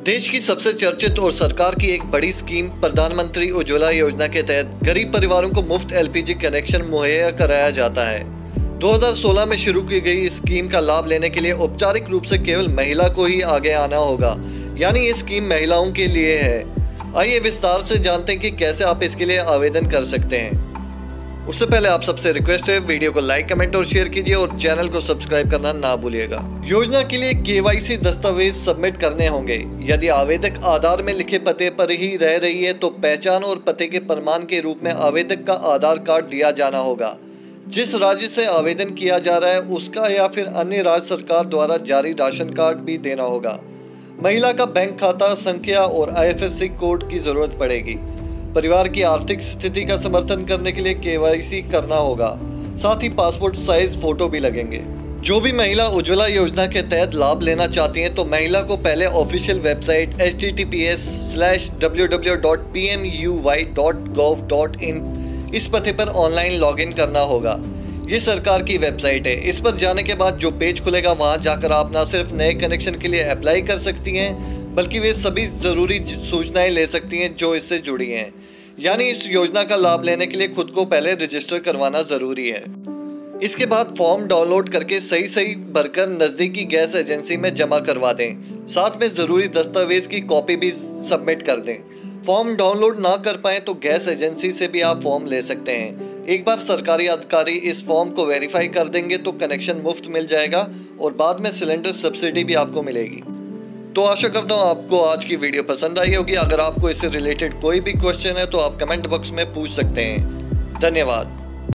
देश की सबसे चर्चित और सरकार की एक बड़ी स्कीम प्रधानमंत्री उज्ज्वला योजना के तहत गरीब परिवारों को मुफ्त एलपीजी कनेक्शन मुहैया कराया जाता है। 2016 में शुरू की गई इस स्कीम का लाभ लेने के लिए औपचारिक रूप से केवल महिला को ही आगे आना होगा, यानी ये स्कीम महिलाओं के लिए है। आइए विस्तार से जानते हैं कि कैसे आप इसके लिए आवेदन कर सकते हैं। उससे पहले आप सबसे रिक्वेस्ट है, वीडियो को लाइक, कमेंट और शेयर कीजिए और चैनल को सब्सक्राइब करना ना भूलिएगा। योजना के लिए केवाईसी दस्तावेज सबमिट करने होंगे। यदि आवेदक आधार में लिखे पते पर ही रह रही है तो पहचान और पते के प्रमाण के रूप में आवेदक का आधार कार्ड दिया जाना होगा। जिस राज्य से आवेदन किया जा रहा है उसका या फिर अन्य राज्य सरकार द्वारा जारी राशन कार्ड भी देना होगा। महिला का बैंक खाता संख्या और IFSC कोड की जरूरत पड़ेगी। परिवार की आर्थिक स्थिति का समर्थन करने के लिए केवाईसी करना होगा। साथ ही पासपोर्ट साइज फोटो भी लगेंगे। जो भी महिला उज्ज्वला योजना के तहत लाभ लेना चाहती हैं तो महिला को पहले ऑफिशियल वेबसाइट https:/www.pmuy.gov.in इस पते पर ऑनलाइन लॉगिन करना होगा। ये सरकार की वेबसाइट है। इस पर जाने के बाद जो पेज खुलेगा वहां जाकर आप न सिर्फ नए कनेक्शन के लिए अप्लाई कर सकती हैं बल्कि वे सभी जरूरी सूचनाएं ले सकती हैं जो इससे जुड़ी हैं। यानी इस योजना का लाभ लेने के लिए खुद को पहले रजिस्टर करवाना जरूरी है। इसके बाद फॉर्म डाउनलोड करके सही भरकर नज़दीकी गैस एजेंसी में जमा करवा दें। साथ में ज़रूरी दस्तावेज की कॉपी भी सबमिट कर दें। फॉर्म डाउनलोड ना कर पाएँ तो गैस एजेंसी से भी आप फॉर्म ले सकते हैं। एक बार सरकारी अधिकारी इस फॉर्म को वेरीफाई कर देंगे तो कनेक्शन मुफ्त मिल जाएगा और बाद में सिलेंडर सब्सिडी भी आपको मिलेगी। तो आशा करता हूँ आपको आज की वीडियो पसंद आई होगी। अगर आपको इससे रिलेटेड कोई भी क्वेश्चन है तो आप कमेंट बॉक्स में पूछ सकते हैं। धन्यवाद।